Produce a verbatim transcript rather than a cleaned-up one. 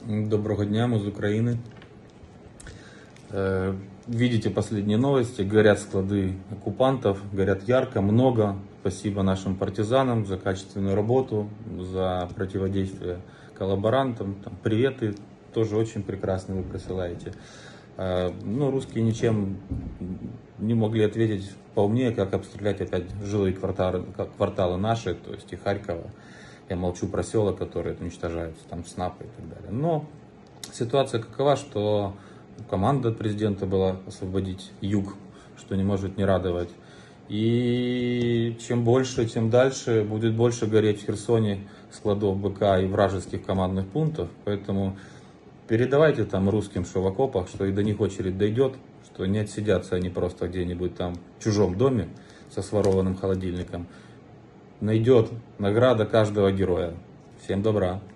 Доброго дня, мы из Украины. Видите последние новости, горят склады оккупантов, горят ярко, много. Спасибо нашим партизанам за качественную работу, за противодействие коллаборантам. Там, приветы тоже очень прекрасно вы присылаете. Но русские ничем не могли ответить поумнее, как обстрелять опять жилые кварталы, кварталы наши, то есть и Харькова. Я молчу про села, которые уничтожаются, там снапы и так далее. Но ситуация какова, что команда от президента была освободить юг, что не может не радовать. И чем больше, тем дальше будет больше гореть в Херсоне складов БК и вражеских командных пунктов. Поэтому передавайте там русским, что в окопах, что и до них очередь дойдет, что не отсидятся они просто где-нибудь там в чужом доме со сворованным холодильником. Найдет награда каждого героя. Всем добра.